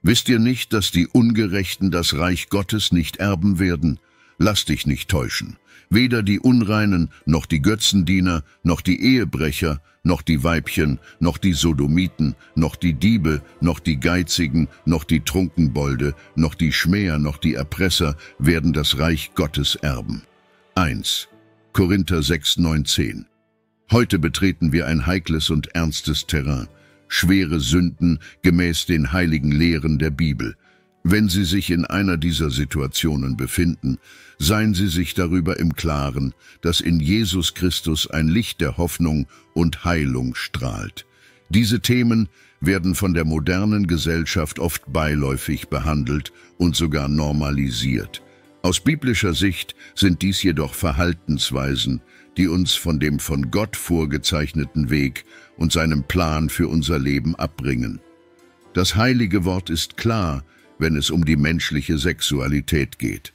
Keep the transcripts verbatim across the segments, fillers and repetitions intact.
Wisst ihr nicht, dass die Ungerechten das Reich Gottes nicht erben werden? Lass dich nicht täuschen. Weder die Unreinen, noch die Götzendiener, noch die Ehebrecher, noch die Weibchen, noch die Sodomiten, noch die Diebe, noch die Geizigen, noch die Trunkenbolde, noch die Schmäher, noch die Erpresser werden das Reich Gottes erben. eins. Korinther sechs, neun, zehn. Heute betreten wir ein heikles und ernstes Terrain. Schwere Sünden gemäß den heiligen Lehren der Bibel. Wenn Sie sich in einer dieser Situationen befinden, seien Sie sich darüber im Klaren, dass in Jesus Christus ein Licht der Hoffnung und Heilung strahlt. Diese Themen werden von der modernen Gesellschaft oft beiläufig behandelt und sogar normalisiert. Aus biblischer Sicht sind dies jedoch Verhaltensweisen, die uns von dem von Gott vorgezeichneten Weg und seinem Plan für unser Leben abbringen. Das heilige Wort ist klar, wenn es um die menschliche Sexualität geht.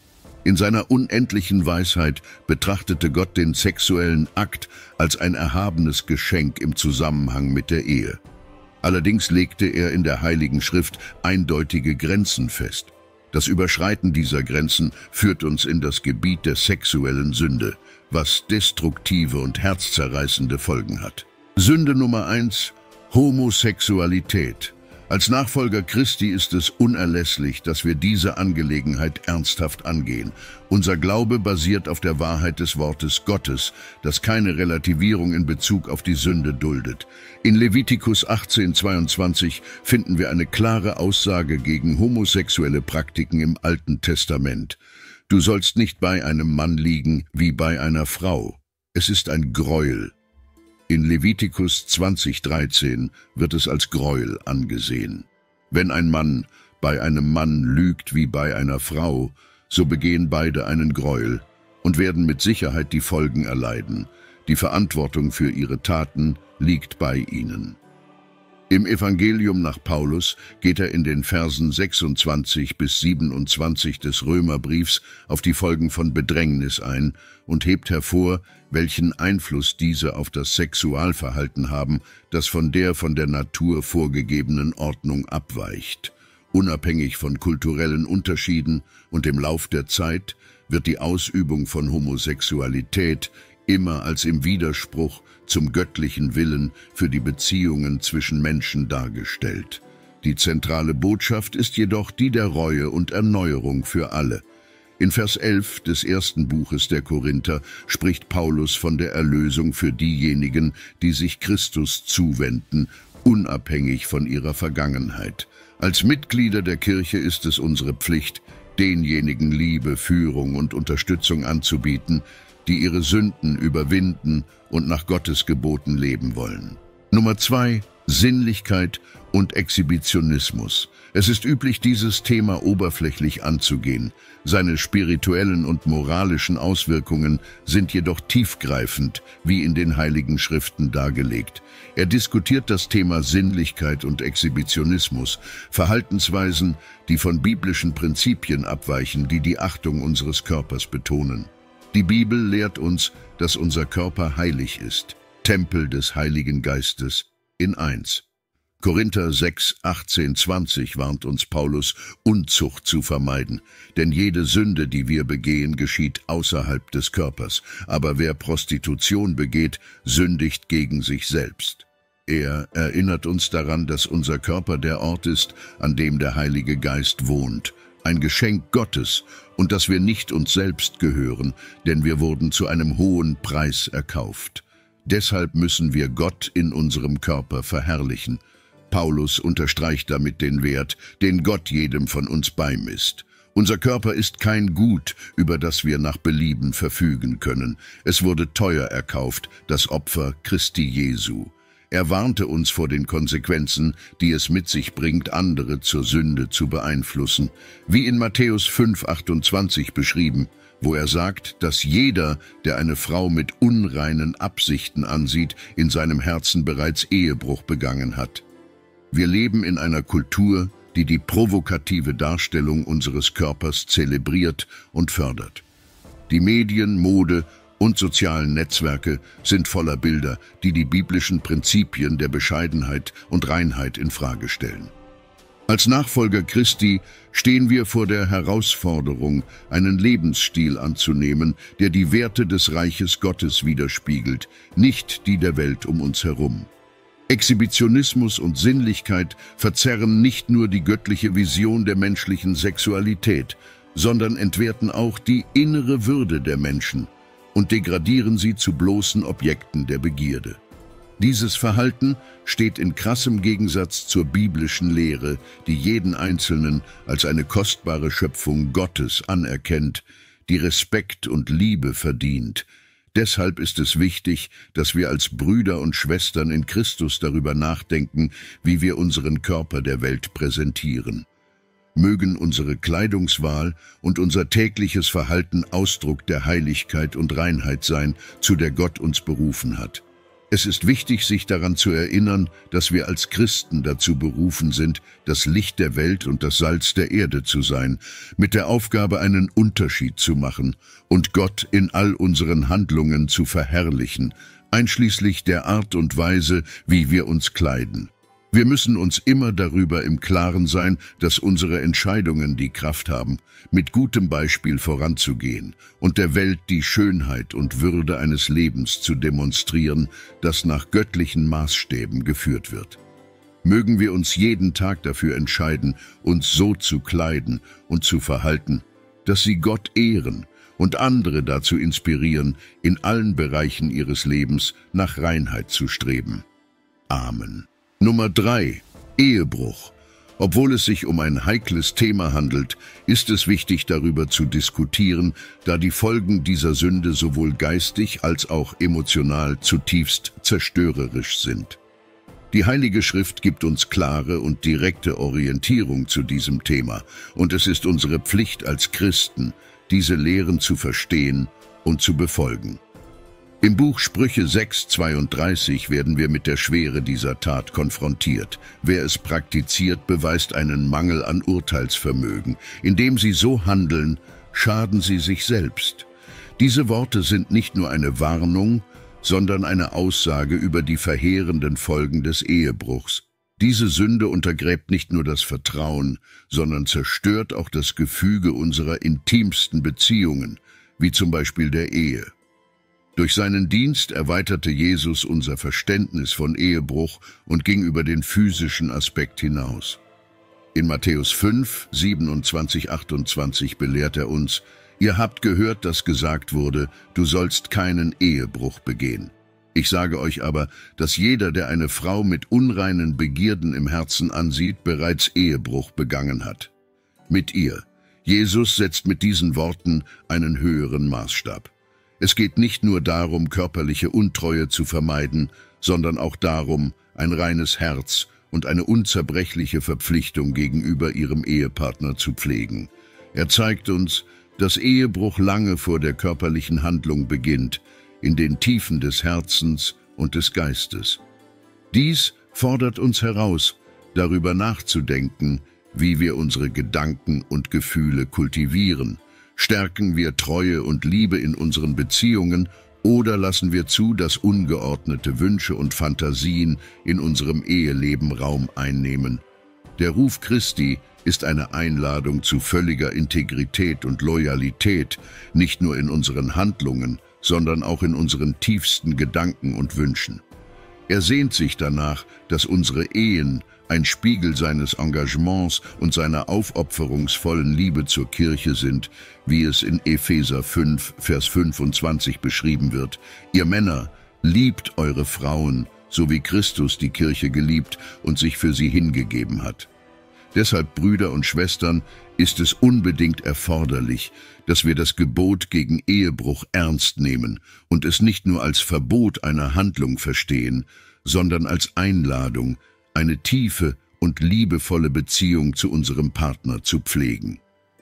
In seiner unendlichen Weisheit betrachtete Gott den sexuellen Akt als ein erhabenes Geschenk im Zusammenhang mit der Ehe. Allerdings legte er in der Heiligen Schrift eindeutige Grenzen fest. Das Überschreiten dieser Grenzen führt uns in das Gebiet der sexuellen Sünde, was destruktive und herzzerreißende Folgen hat. Sünde Nummer eins: Homosexualität. Als Nachfolger Christi ist es unerlässlich, dass wir diese Angelegenheit ernsthaft angehen. Unser Glaube basiert auf der Wahrheit des Wortes Gottes, das keine Relativierung in Bezug auf die Sünde duldet. In Levitikus achtzehn, zweiundzwanzig finden wir eine klare Aussage gegen homosexuelle Praktiken im Alten Testament. Du sollst nicht bei einem Mann liegen wie bei einer Frau. Es ist ein Gräuel. In Levitikus zwanzig, dreizehn wird es als Gräuel angesehen. Wenn ein Mann bei einem Mann lügt wie bei einer Frau, so begehen beide einen Gräuel und werden mit Sicherheit die Folgen erleiden. Die Verantwortung für ihre Taten liegt bei ihnen. Im Evangelium nach Paulus geht er in den Versen sechsundzwanzig bis siebenundzwanzig des Römerbriefs auf die Folgen von Bedrängnis ein und hebt hervor, welchen Einfluss diese auf das Sexualverhalten haben, das von der von der Natur vorgegebenen Ordnung abweicht. Unabhängig von kulturellen Unterschieden und im Lauf der Zeit wird die Ausübung von Homosexualität immer als im Widerspruch zum göttlichen Willen für die Beziehungen zwischen Menschen dargestellt. Die zentrale Botschaft ist jedoch die der Reue und Erneuerung für alle. In Vers elf des ersten Buches der Korinther spricht Paulus von der Erlösung für diejenigen, die sich Christus zuwenden, unabhängig von ihrer Vergangenheit. Als Mitglieder der Kirche ist es unsere Pflicht, denjenigen Liebe, Führung und Unterstützung anzubieten, die ihre Sünden überwinden und nach Gottes Geboten leben wollen. Nummer zwei: Sinnlichkeit und Exhibitionismus. Es ist üblich, dieses Thema oberflächlich anzugehen. Seine spirituellen und moralischen Auswirkungen sind jedoch tiefgreifend, wie in den Heiligen Schriften dargelegt. Er diskutiert das Thema Sinnlichkeit und Exhibitionismus, Verhaltensweisen, die von biblischen Prinzipien abweichen, die die Achtung unseres Körpers betonen. Die Bibel lehrt uns, dass unser Körper heilig ist, Tempel des Heiligen Geistes, in eins. Korinther sechs, achtzehn, zwanzig warnt uns Paulus, Unzucht zu vermeiden, denn jede Sünde, die wir begehen, geschieht außerhalb des Körpers, aber wer Prostitution begeht, sündigt gegen sich selbst. Er erinnert uns daran, dass unser Körper der Ort ist, an dem der Heilige Geist wohnt, ein Geschenk Gottes, und dass wir nicht uns selbst gehören, denn wir wurden zu einem hohen Preis erkauft. Deshalb müssen wir Gott in unserem Körper verherrlichen. Paulus unterstreicht damit den Wert, den Gott jedem von uns beimisst. Unser Körper ist kein Gut, über das wir nach Belieben verfügen können. Es wurde teuer erkauft, das Opfer Christi Jesu. Er warnte uns vor den Konsequenzen, die es mit sich bringt, andere zur Sünde zu beeinflussen, wie in Matthäus fünf, achtundzwanzig beschrieben, wo er sagt, dass jeder, der eine Frau mit unreinen Absichten ansieht, in seinem Herzen bereits Ehebruch begangen hat. Wir leben in einer Kultur, die die provokative Darstellung unseres Körpers zelebriert und fördert. Die Medien, Mode und sozialen Netzwerke sind voller Bilder, die die biblischen Prinzipien der Bescheidenheit und Reinheit in Frage stellen. Als Nachfolger Christi stehen wir vor der Herausforderung, einen Lebensstil anzunehmen, der die Werte des Reiches Gottes widerspiegelt, nicht die der Welt um uns herum. Exhibitionismus und Sinnlichkeit verzerren nicht nur die göttliche Vision der menschlichen Sexualität, sondern entwerten auch die innere Würde der Menschen und degradieren sie zu bloßen Objekten der Begierde. Dieses Verhalten steht in krassem Gegensatz zur biblischen Lehre, die jeden Einzelnen als eine kostbare Schöpfung Gottes anerkennt, die Respekt und Liebe verdient. Deshalb ist es wichtig, dass wir als Brüder und Schwestern in Christus darüber nachdenken, wie wir unseren Körper der Welt präsentieren. Mögen unsere Kleidungswahl und unser tägliches Verhalten Ausdruck der Heiligkeit und Reinheit sein, zu der Gott uns berufen hat. Es ist wichtig, sich daran zu erinnern, dass wir als Christen dazu berufen sind, das Licht der Welt und das Salz der Erde zu sein, mit der Aufgabe, einen Unterschied zu machen und Gott in all unseren Handlungen zu verherrlichen, einschließlich der Art und Weise, wie wir uns kleiden. Wir müssen uns immer darüber im Klaren sein, dass unsere Entscheidungen die Kraft haben, mit gutem Beispiel voranzugehen und der Welt die Schönheit und Würde eines Lebens zu demonstrieren, das nach göttlichen Maßstäben geführt wird. Mögen wir uns jeden Tag dafür entscheiden, uns so zu kleiden und zu verhalten, dass sie Gott ehren und andere dazu inspirieren, in allen Bereichen ihres Lebens nach Reinheit zu streben. Amen. Nummer drei. Ehebruch. Obwohl es sich um ein heikles Thema handelt, ist es wichtig, darüber zu diskutieren, da die Folgen dieser Sünde sowohl geistig als auch emotional zutiefst zerstörerisch sind. Die Heilige Schrift gibt uns klare und direkte Orientierung zu diesem Thema, und es ist unsere Pflicht als Christen, diese Lehren zu verstehen und zu befolgen. Im Buch Sprüche sechs zweiunddreißig werden wir mit der Schwere dieser Tat konfrontiert. Wer es praktiziert, beweist einen Mangel an Urteilsvermögen. Indem sie so handeln, schaden sie sich selbst. Diese Worte sind nicht nur eine Warnung, sondern eine Aussage über die verheerenden Folgen des Ehebruchs. Diese Sünde untergräbt nicht nur das Vertrauen, sondern zerstört auch das Gefüge unserer intimsten Beziehungen, wie zum Beispiel der Ehe. Durch seinen Dienst erweiterte Jesus unser Verständnis von Ehebruch und ging über den physischen Aspekt hinaus. In Matthäus fünf, siebenundzwanzig, achtundzwanzig belehrt er uns: Ihr habt gehört, dass gesagt wurde, du sollst keinen Ehebruch begehen. Ich sage euch aber, dass jeder, der eine Frau mit unreinen Begierden im Herzen ansieht, bereits Ehebruch begangen hat. Mit ihr. Jesus setzt mit diesen Worten einen höheren Maßstab. Es geht nicht nur darum, körperliche Untreue zu vermeiden, sondern auch darum, ein reines Herz und eine unzerbrechliche Verpflichtung gegenüber ihrem Ehepartner zu pflegen. Er zeigt uns, dass Ehebruch lange vor der körperlichen Handlung beginnt, in den Tiefen des Herzens und des Geistes. Dies fordert uns heraus, darüber nachzudenken, wie wir unsere Gedanken und Gefühle kultivieren. Stärken wir Treue und Liebe in unseren Beziehungen oder lassen wir zu, dass ungeordnete Wünsche und Fantasien in unserem Eheleben Raum einnehmen? Der Ruf Christi ist eine Einladung zu völliger Integrität und Loyalität, nicht nur in unseren Handlungen, sondern auch in unseren tiefsten Gedanken und Wünschen. Er sehnt sich danach, dass unsere Ehen ein Spiegel seines Engagements und seiner aufopferungsvollen Liebe zur Kirche sind, wie es in Epheser fünf, Vers fünfundzwanzig beschrieben wird. Ihr Männer, liebt eure Frauen, so wie Christus die Kirche geliebt und sich für sie hingegeben hat. Deshalb, Brüder und Schwestern, ist es unbedingt erforderlich, dass wir das Gebot gegen Ehebruch ernst nehmen und es nicht nur als Verbot einer Handlung verstehen, sondern als Einladung, eine tiefe und liebevolle Beziehung zu unserem Partner zu pflegen.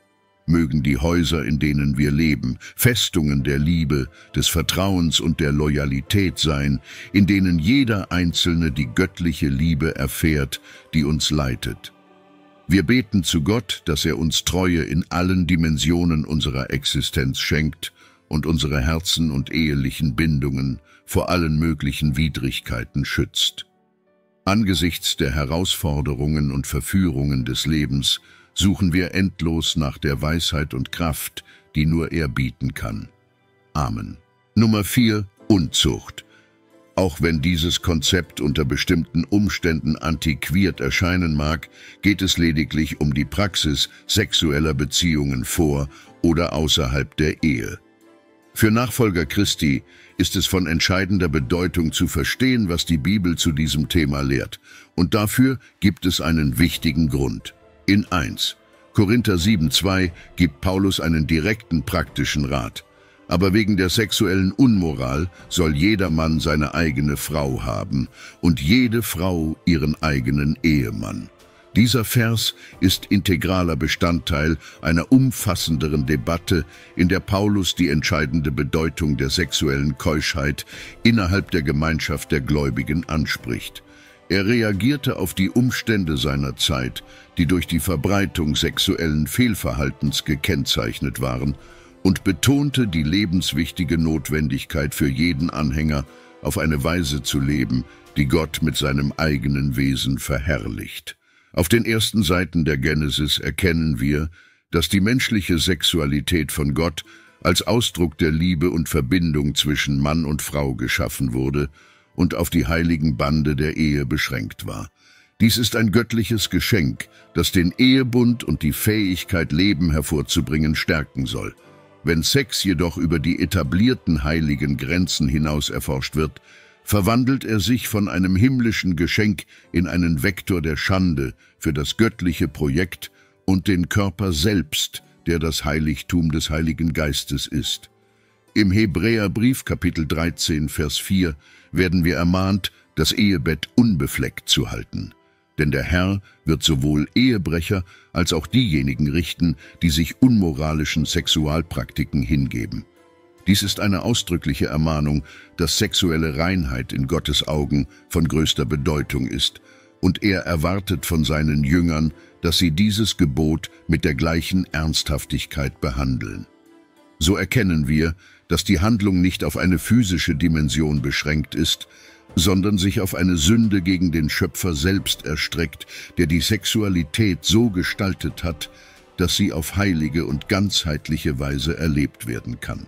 Mögen die Häuser, in denen wir leben, Festungen der Liebe, des Vertrauens und der Loyalität sein, in denen jeder Einzelne die göttliche Liebe erfährt, die uns leitet. Wir beten zu Gott, dass er uns Treue in allen Dimensionen unserer Existenz schenkt und unsere Herzen und ehelichen Bindungen vor allen möglichen Widrigkeiten schützt. Angesichts der Herausforderungen und Verführungen des Lebens suchen wir endlos nach der Weisheit und Kraft, die nur er bieten kann. Amen. Nummer vier. Unzucht. Auch wenn dieses Konzept unter bestimmten Umständen antiquiert erscheinen mag, geht es lediglich um die Praxis sexueller Beziehungen vor oder außerhalb der Ehe. Für Nachfolger Christi ist es von entscheidender Bedeutung zu verstehen, was die Bibel zu diesem Thema lehrt. Und dafür gibt es einen wichtigen Grund. In eins Korinther sieben zwei gibt Paulus einen direkten praktischen Rat. Aber wegen der sexuellen Unmoral soll jeder Mann seine eigene Frau haben und jede Frau ihren eigenen Ehemann. Dieser Vers ist integraler Bestandteil einer umfassenderen Debatte, in der Paulus die entscheidende Bedeutung der sexuellen Keuschheit innerhalb der Gemeinschaft der Gläubigen anspricht. Er reagierte auf die Umstände seiner Zeit, die durch die Verbreitung sexuellen Fehlverhaltens gekennzeichnet waren, und betonte die lebenswichtige Notwendigkeit für jeden Anhänger, auf eine Weise zu leben, die Gott mit seinem eigenen Wesen verherrlicht. Auf den ersten Seiten der Genesis erkennen wir, dass die menschliche Sexualität von Gott als Ausdruck der Liebe und Verbindung zwischen Mann und Frau geschaffen wurde und auf die heiligen Bande der Ehe beschränkt war. Dies ist ein göttliches Geschenk, das den Ehebund und die Fähigkeit, Leben hervorzubringen, stärken soll. Wenn Sex jedoch über die etablierten heiligen Grenzen hinaus erforscht wird, verwandelt er sich von einem himmlischen Geschenk in einen Vektor der Schande für das göttliche Projekt und den Körper selbst, der das Heiligtum des Heiligen Geistes ist. Im Hebräerbrief Kapitel dreizehn, Vers vier werden wir ermahnt, das Ehebett unbefleckt zu halten. Denn der Herr wird sowohl Ehebrecher als auch diejenigen richten, die sich unmoralischen Sexualpraktiken hingeben. Dies ist eine ausdrückliche Ermahnung, dass sexuelle Reinheit in Gottes Augen von größter Bedeutung ist, und er erwartet von seinen Jüngern, dass sie dieses Gebot mit der gleichen Ernsthaftigkeit behandeln. So erkennen wir, dass die Handlung nicht auf eine physische Dimension beschränkt ist, sondern sich auf eine Sünde gegen den Schöpfer selbst erstreckt, der die Sexualität so gestaltet hat, dass sie auf heilige und ganzheitliche Weise erlebt werden kann.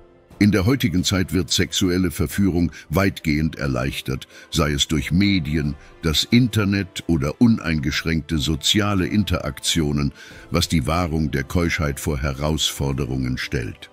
In der heutigen Zeit wird sexuelle Verführung weitgehend erleichtert, sei es durch Medien, das Internet oder uneingeschränkte soziale Interaktionen, was die Wahrung der Keuschheit vor Herausforderungen stellt.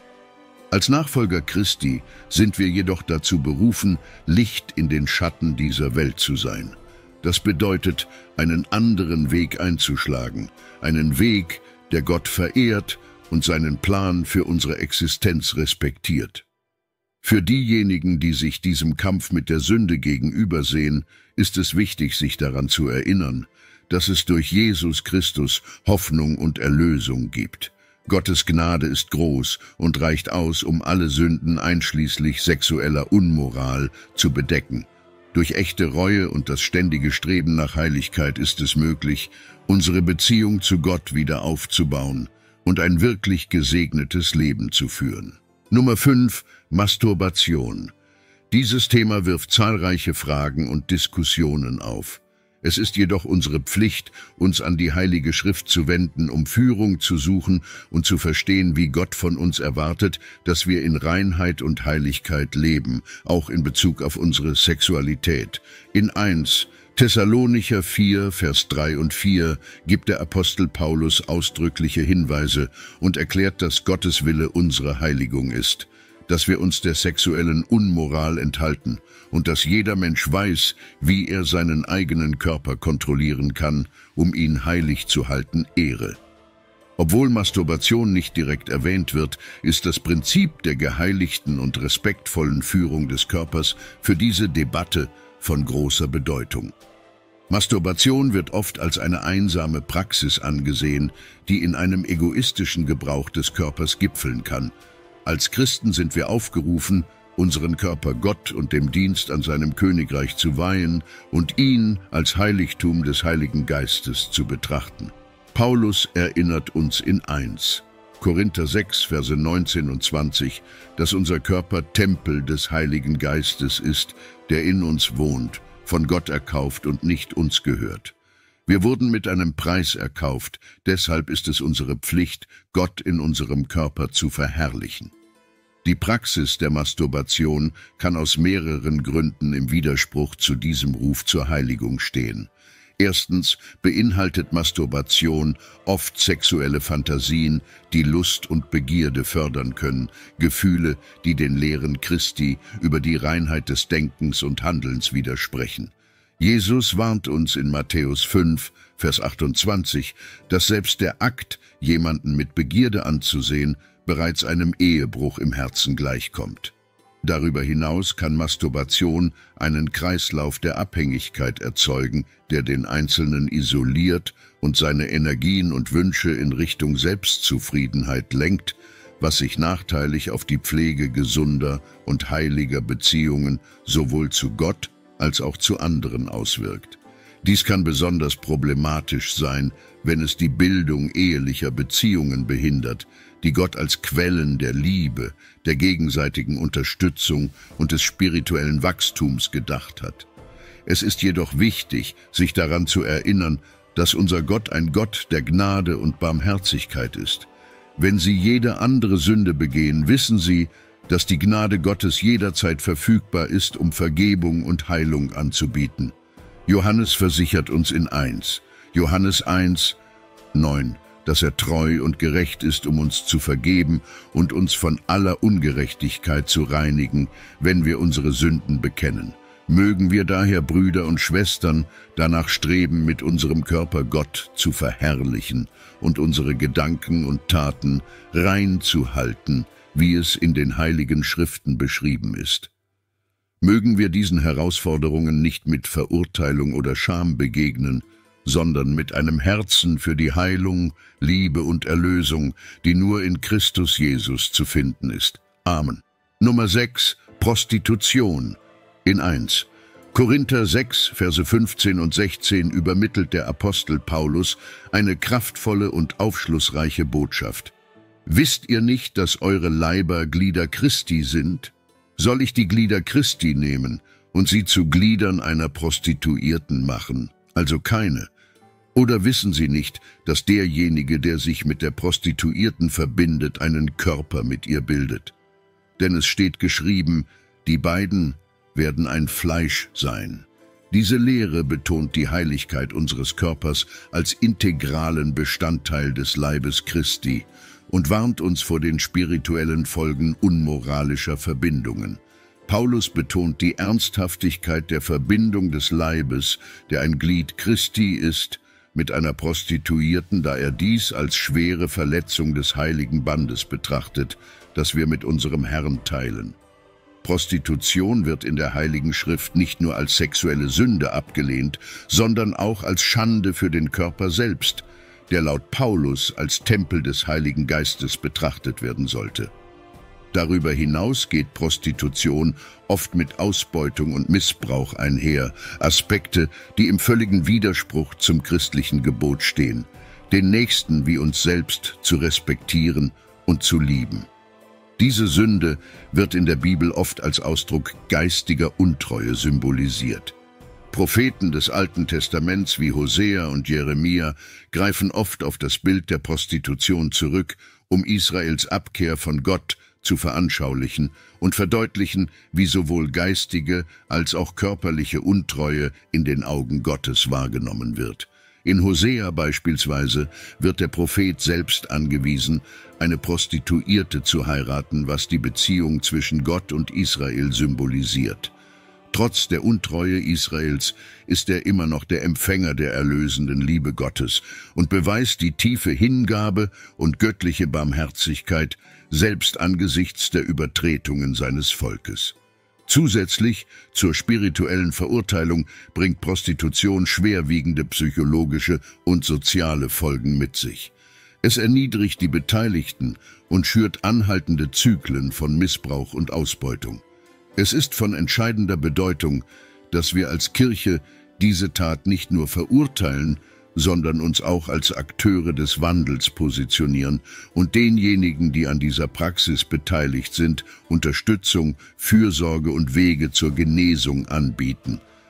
Als Nachfolger Christi sind wir jedoch dazu berufen, Licht in den Schatten dieser Welt zu sein. Das bedeutet, einen anderen Weg einzuschlagen, einen Weg, der Gott verehrt und seinen Plan für unsere Existenz respektiert. Für diejenigen, die sich diesem Kampf mit der Sünde gegenübersehen, ist es wichtig, sich daran zu erinnern, dass es durch Jesus Christus Hoffnung und Erlösung gibt. Gottes Gnade ist groß und reicht aus, um alle Sünden einschließlich sexueller Unmoral zu bedecken. Durch echte Reue und das ständige Streben nach Heiligkeit ist es möglich, unsere Beziehung zu Gott wieder aufzubauen und ein wirklich gesegnetes Leben zu führen. Nummer fünf. Masturbation. Dieses Thema wirft zahlreiche Fragen und Diskussionen auf. Es ist jedoch unsere Pflicht, uns an die Heilige Schrift zu wenden, um Führung zu suchen und zu verstehen, wie Gott von uns erwartet, dass wir in Reinheit und Heiligkeit leben, auch in Bezug auf unsere Sexualität. In eins Thessalonicher vier, Vers drei und vier gibt der Apostel Paulus ausdrückliche Hinweise und erklärt, dass Gottes Wille unsere Heiligung ist, dass wir uns der sexuellen Unmoral enthalten und dass jeder Mensch weiß, wie er seinen eigenen Körper kontrollieren kann, um ihn heilig zu halten, Ehre. Obwohl Masturbation nicht direkt erwähnt wird, ist das Prinzip der geheiligten und respektvollen Führung des Körpers für diese Debatte von großer Bedeutung. Masturbation wird oft als eine einsame Praxis angesehen, die in einem egoistischen Gebrauch des Körpers gipfeln kann. Als Christen sind wir aufgerufen, unseren Körper Gott und dem Dienst an seinem Königreich zu weihen und ihn als Heiligtum des Heiligen Geistes zu betrachten. Paulus erinnert uns in eins Korinther sechs, Verse neunzehn und zwanzig, dass unser Körper Tempel des Heiligen Geistes ist, der in uns wohnt, von Gott erkauft und nicht uns gehört. Wir wurden mit einem Preis erkauft, deshalb ist es unsere Pflicht, Gott in unserem Körper zu verherrlichen. Die Praxis der Masturbation kann aus mehreren Gründen im Widerspruch zu diesem Ruf zur Heiligung stehen. Erstens beinhaltet Masturbation oft sexuelle Fantasien, die Lust und Begierde fördern können, Gefühle, die den Lehren Christi über die Reinheit des Denkens und Handelns widersprechen. Jesus warnt uns in Matthäus fünf, Vers achtundzwanzig, dass selbst der Akt, jemanden mit Begierde anzusehen, bereits einem Ehebruch im Herzen gleichkommt. Darüber hinaus kann Masturbation einen Kreislauf der Abhängigkeit erzeugen, der den Einzelnen isoliert und seine Energien und Wünsche in Richtung Selbstzufriedenheit lenkt, was sich nachteilig auf die Pflege gesunder und heiliger Beziehungen sowohl zu Gott als auch zu anderen auswirkt. Dies kann besonders problematisch sein, wenn es die Bildung ehelicher Beziehungen behindert, die Gott als Quellen der Liebe, der gegenseitigen Unterstützung und des spirituellen Wachstums gedacht hat. Es ist jedoch wichtig, sich daran zu erinnern, dass unser Gott ein Gott der Gnade und Barmherzigkeit ist. Wenn Sie jede andere Sünde begehen, wissen Sie, dass die Gnade Gottes jederzeit verfügbar ist, um Vergebung und Heilung anzubieten. Johannes versichert uns in eins, Johannes eins, neun, dass er treu und gerecht ist, um uns zu vergeben und uns von aller Ungerechtigkeit zu reinigen, wenn wir unsere Sünden bekennen. Mögen wir daher, Brüder und Schwestern, danach streben, mit unserem Körper Gott zu verherrlichen und unsere Gedanken und Taten rein zu halten, wie es in den Heiligen Schriften beschrieben ist. Mögen wir diesen Herausforderungen nicht mit Verurteilung oder Scham begegnen, sondern mit einem Herzen für die Heilung, Liebe und Erlösung, die nur in Christus Jesus zu finden ist. Amen. Nummer sechs. Prostitution. In eins. Korinther sechs, Verse fünfzehn und sechzehn übermittelt der Apostel Paulus eine kraftvolle und aufschlussreiche Botschaft. Wisst ihr nicht, dass eure Leiber Glieder Christi sind? Soll ich die Glieder Christi nehmen und sie zu Gliedern einer Prostituierten machen, also keine? Oder wissen Sie nicht, dass derjenige, der sich mit der Prostituierten verbindet, einen Körper mit ihr bildet? Denn es steht geschrieben, die beiden werden ein Fleisch sein. Diese Lehre betont die Heiligkeit unseres Körpers als integralen Bestandteil des Leibes Christi und warnt uns vor den spirituellen Folgen unmoralischer Verbindungen. Paulus betont die Ernsthaftigkeit der Verbindung des Leibes, der ein Glied Christi ist, mit einer Prostituierten, da er dies als schwere Verletzung des heiligen Bandes betrachtet, das wir mit unserem Herrn teilen. Prostitution wird in der Heiligen Schrift nicht nur als sexuelle Sünde abgelehnt, sondern auch als Schande für den Körper selbst, der laut Paulus als Tempel des Heiligen Geistes betrachtet werden sollte. Darüber hinaus geht Prostitution oft mit Ausbeutung und Missbrauch einher, Aspekte, die im völligen Widerspruch zum christlichen Gebot stehen, den Nächsten wie uns selbst zu respektieren und zu lieben. Diese Sünde wird in der Bibel oft als Ausdruck geistiger Untreue symbolisiert. Propheten des Alten Testaments wie Hosea und Jeremia greifen oft auf das Bild der Prostitution zurück, um Israels Abkehr von Gott zu veranschaulichen und verdeutlichen, wie sowohl geistige als auch körperliche Untreue in den Augen Gottes wahrgenommen wird. In Hosea beispielsweise wird der Prophet selbst angewiesen, eine Prostituierte zu heiraten, was die Beziehung zwischen Gott und Israel symbolisiert. Trotz der Untreue Israels ist er immer noch der Empfänger der erlösenden Liebe Gottes und beweist die tiefe Hingabe und göttliche Barmherzigkeit, selbst angesichts der Übertretungen seines Volkes. Zusätzlich zur spirituellen Verurteilung bringt Prostitution schwerwiegende psychologische und soziale Folgen mit sich. Es erniedrigt die Beteiligten und schürt anhaltende Zyklen von Missbrauch und Ausbeutung. Es ist von entscheidender Bedeutung, dass wir als Kirche diese Tat nicht nur verurteilen, sondern uns auch als Akteure des Wandels positionieren und denjenigen, die an dieser Praxis beteiligt sind, Unterstützung, Fürsorge und Wege zur Genesung anbieten.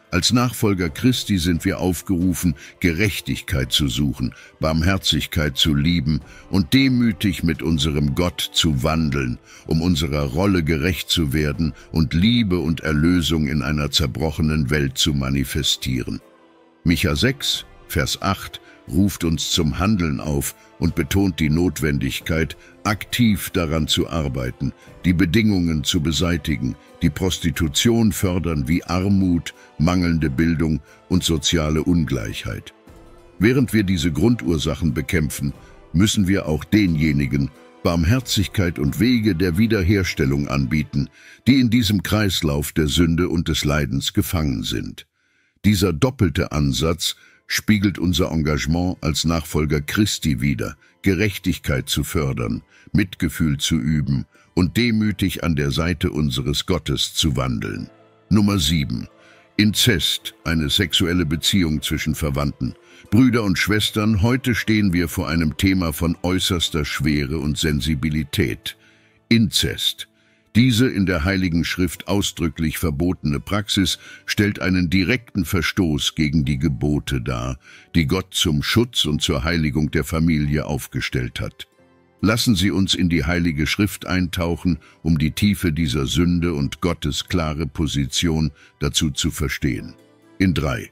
Als Nachfolger Christi sind wir aufgerufen, Gerechtigkeit zu suchen, Barmherzigkeit zu lieben und demütig mit unserem Gott zu wandeln, um unserer Rolle gerecht zu werden und Liebe und Erlösung in einer zerbrochenen Welt zu manifestieren. Micha sechs, Vers acht ruft uns zum Handeln auf und betont die Notwendigkeit, aktiv daran zu arbeiten, die Bedingungen zu beseitigen, die Prostitution fördern wie Armut, mangelnde Bildung und soziale Ungleichheit. Während wir diese Grundursachen bekämpfen, müssen wir auch denjenigen Barmherzigkeit und Wege der Wiederherstellung anbieten, die in diesem Kreislauf der Sünde und des Leidens gefangen sind. Dieser doppelte Ansatz spiegelt unser Engagement als Nachfolger Christi wider, Gerechtigkeit zu fördern, Mitgefühl zu üben und demütig an der Seite unseres Gottes zu wandeln. Nummer sieben. Inzest, eine sexuelle Beziehung zwischen Verwandten. Brüder und Schwestern, heute stehen wir vor einem Thema von äußerster Schwere und Sensibilität. Inzest. Diese in der Heiligen Schrift ausdrücklich verbotene Praxis stellt einen direkten Verstoß gegen die Gebote dar, die Gott zum Schutz und zur Heiligung der Familie aufgestellt hat. Lassen Sie uns in die Heilige Schrift eintauchen, um die Tiefe dieser Sünde und Gottes klare Position dazu zu verstehen. In drei.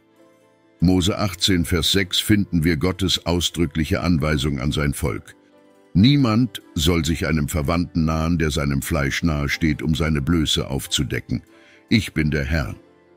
Mose achtzehn, Vers sechs finden wir Gottes ausdrückliche Anweisung an sein Volk. Niemand soll sich einem Verwandten nahen, der seinem Fleisch nahe steht, um seine Blöße aufzudecken. Ich bin der Herr.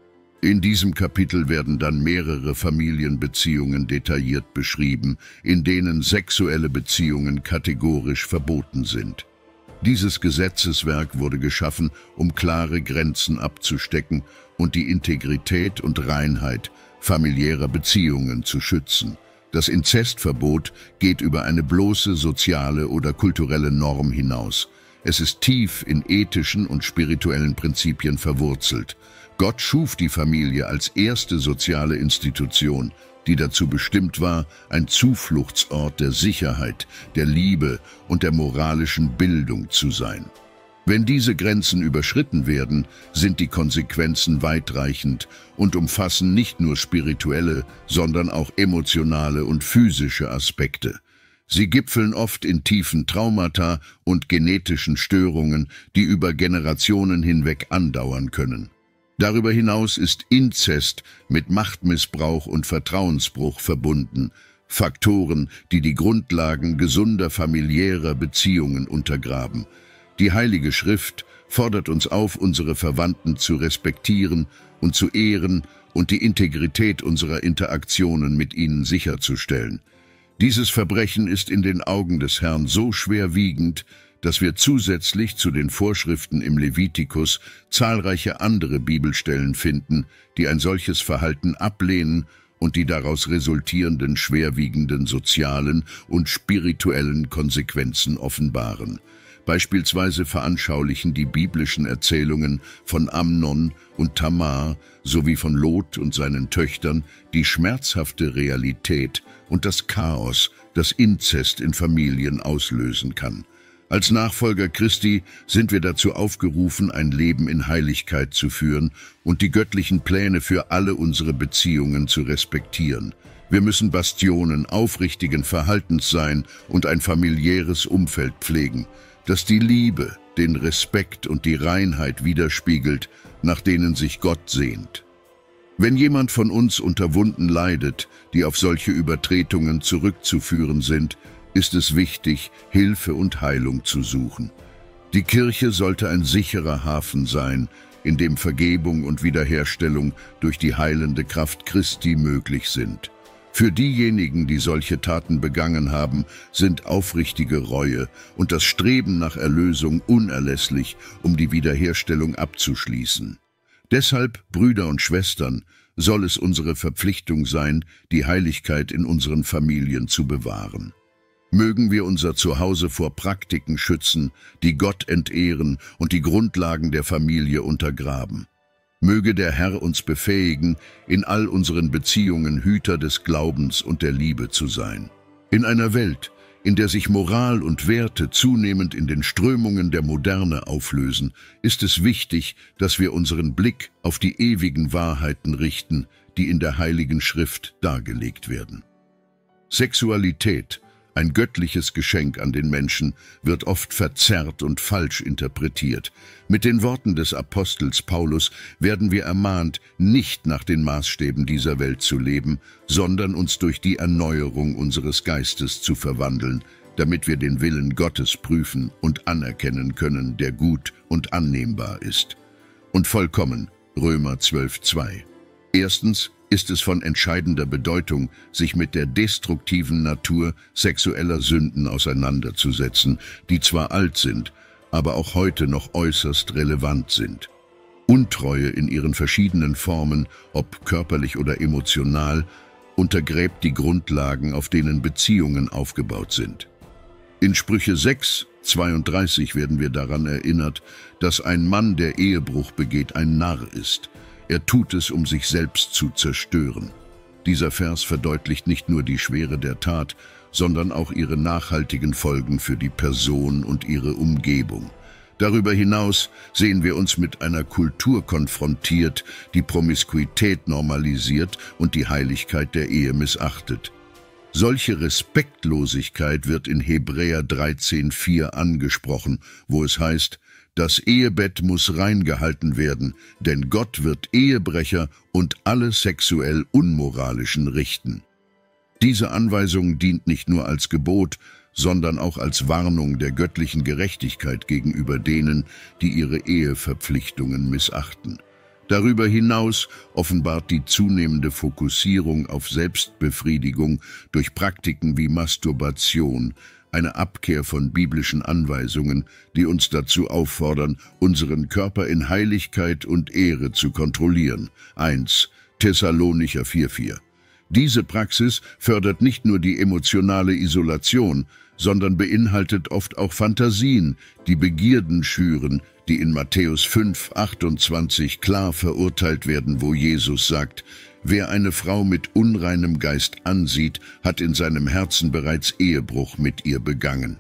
In diesem Kapitel werden dann mehrere Familienbeziehungen detailliert beschrieben, in denen sexuelle Beziehungen kategorisch verboten sind. Dieses Gesetzeswerk wurde geschaffen, um klare Grenzen abzustecken und die Integrität und Reinheit familiärer Beziehungen zu schützen. Das Inzestverbot geht über eine bloße soziale oder kulturelle Norm hinaus. Es ist tief in ethischen und spirituellen Prinzipien verwurzelt. Gott schuf die Familie als erste soziale Institution, die dazu bestimmt war, ein Zufluchtsort der Sicherheit, der Liebe und der moralischen Bildung zu sein. Wenn diese Grenzen überschritten werden, sind die Konsequenzen weitreichend und umfassen nicht nur spirituelle, sondern auch emotionale und physische Aspekte. Sie gipfeln oft in tiefen Traumata und genetischen Störungen, die über Generationen hinweg andauern können. Darüber hinaus ist Inzest mit Machtmissbrauch und Vertrauensbruch verbunden, Faktoren, die die Grundlagen gesunder familiärer Beziehungen untergraben. Die Heilige Schrift fordert uns auf, unsere Verwandten zu respektieren und zu ehren und die Integrität unserer Interaktionen mit ihnen sicherzustellen. Dieses Verbrechen ist in den Augen des Herrn so schwerwiegend, dass wir zusätzlich zu den Vorschriften im Levitikus zahlreiche andere Bibelstellen finden, die ein solches Verhalten ablehnen und die daraus resultierenden schwerwiegenden sozialen und spirituellen Konsequenzen offenbaren. Beispielsweise veranschaulichen die biblischen Erzählungen von Amnon und Tamar sowie von Lot und seinen Töchtern die schmerzhafte Realität und das Chaos, das Inzest in Familien auslösen kann. Als Nachfolger Christi sind wir dazu aufgerufen, ein Leben in Heiligkeit zu führen und die göttlichen Pläne für alle unsere Beziehungen zu respektieren. Wir müssen Bastionen aufrichtigen Verhaltens sein und ein familiäres Umfeld pflegen, das die Liebe, den Respekt und die Reinheit widerspiegelt, nach denen sich Gott sehnt. Wenn jemand von uns unter Wunden leidet, die auf solche Übertretungen zurückzuführen sind, ist es wichtig, Hilfe und Heilung zu suchen. Die Kirche sollte ein sicherer Hafen sein, in dem Vergebung und Wiederherstellung durch die heilende Kraft Christi möglich sind. Für diejenigen, die solche Taten begangen haben, sind aufrichtige Reue und das Streben nach Erlösung unerlässlich, um die Wiederherstellung abzuschließen. Deshalb, Brüder und Schwestern, soll es unsere Verpflichtung sein, die Heiligkeit in unseren Familien zu bewahren. Mögen wir unser Zuhause vor Praktiken schützen, die Gott entehren und die Grundlagen der Familie untergraben. Möge der Herr uns befähigen, in all unseren Beziehungen Hüter des Glaubens und der Liebe zu sein. In einer Welt, in der sich Moral und Werte zunehmend in den Strömungen der Moderne auflösen, ist es wichtig, dass wir unseren Blick auf die ewigen Wahrheiten richten, die in der Heiligen Schrift dargelegt werden. Sexualität, ein göttliches Geschenk an den Menschen, wird oft verzerrt und falsch interpretiert. Mit den Worten des Apostels Paulus werden wir ermahnt, nicht nach den Maßstäben dieser Welt zu leben, sondern uns durch die Erneuerung unseres Geistes zu verwandeln, damit wir den Willen Gottes prüfen und anerkennen können, der gut und annehmbar ist. Und vollkommen, Römer zwölf zwei. Erstens ist es von entscheidender Bedeutung, sich mit der destruktiven Natur sexueller Sünden auseinanderzusetzen, die zwar alt sind, aber auch heute noch äußerst relevant sind. Untreue in ihren verschiedenen Formen, ob körperlich oder emotional, untergräbt die Grundlagen, auf denen Beziehungen aufgebaut sind. In Sprüche sechs zweiunddreißig werden wir daran erinnert, dass ein Mann, der Ehebruch begeht, ein Narr ist. Er tut es, um sich selbst zu zerstören. Dieser Vers verdeutlicht nicht nur die Schwere der Tat, sondern auch ihre nachhaltigen Folgen für die Person und ihre Umgebung. Darüber hinaus sehen wir uns mit einer Kultur konfrontiert, die Promiskuität normalisiert und die Heiligkeit der Ehe missachtet. Solche Respektlosigkeit wird in Hebräer dreizehn vier angesprochen, wo es heißt: Das Ehebett muss rein gehalten werden, denn Gott wird Ehebrecher und alle sexuell Unmoralischen richten. Diese Anweisung dient nicht nur als Gebot, sondern auch als Warnung der göttlichen Gerechtigkeit gegenüber denen, die ihre Eheverpflichtungen missachten. Darüber hinaus offenbart die zunehmende Fokussierung auf Selbstbefriedigung durch Praktiken wie Masturbation eine Abkehr von biblischen Anweisungen, die uns dazu auffordern, unseren Körper in Heiligkeit und Ehre zu kontrollieren. eins Thessalonicher vier vier. Diese Praxis fördert nicht nur die emotionale Isolation, sondern beinhaltet oft auch Fantasien, die Begierden schüren, die in Matthäus fünf achtundzwanzig klar verurteilt werden, wo Jesus sagt: Wer eine Frau mit unreinem Geist ansieht, hat in seinem Herzen bereits Ehebruch mit ihr begangen.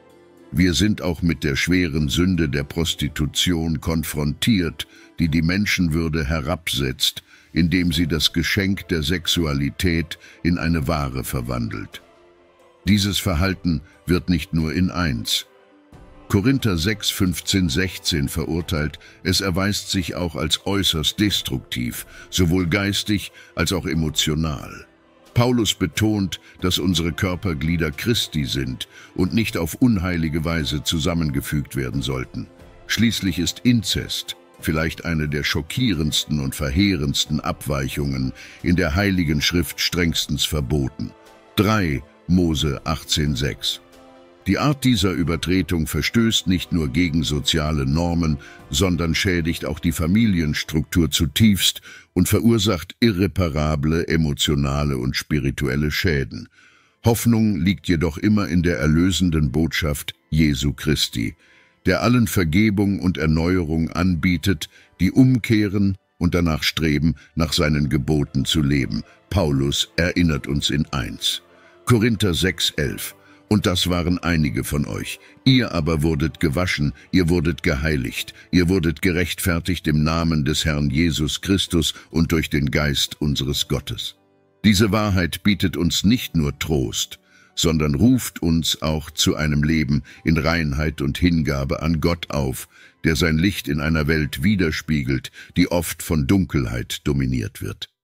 Wir sind auch mit der schweren Sünde der Prostitution konfrontiert, die die Menschenwürde herabsetzt, indem sie das Geschenk der Sexualität in eine Ware verwandelt. Dieses Verhalten wird nicht nur in eins Korinther sechs fünfzehn sechzehn verurteilt, es erweist sich auch als äußerst destruktiv, sowohl geistig als auch emotional. Paulus betont, dass unsere Körperglieder Christi sind und nicht auf unheilige Weise zusammengefügt werden sollten. Schließlich ist Inzest vielleicht eine der schockierendsten und verheerendsten Abweichungen in der Heiligen Schrift strengstens verboten. drei Mose achtzehn sechs. Die Art dieser Übertretung verstößt nicht nur gegen soziale Normen, sondern schädigt auch die Familienstruktur zutiefst und verursacht irreparable emotionale und spirituelle Schäden. Hoffnung liegt jedoch immer in der erlösenden Botschaft Jesu Christi, der allen Vergebung und Erneuerung anbietet, die umkehren und danach streben, nach seinen Geboten zu leben. Paulus erinnert uns in eins Korinther sechs elf. Und das waren einige von euch. Ihr aber wurdet gewaschen, ihr wurdet geheiligt, ihr wurdet gerechtfertigt im Namen des Herrn Jesus Christus und durch den Geist unseres Gottes. Diese Wahrheit bietet uns nicht nur Trost, sondern ruft uns auch zu einem Leben in Reinheit und Hingabe an Gott auf, der sein Licht in einer Welt widerspiegelt, die oft von Dunkelheit dominiert wird.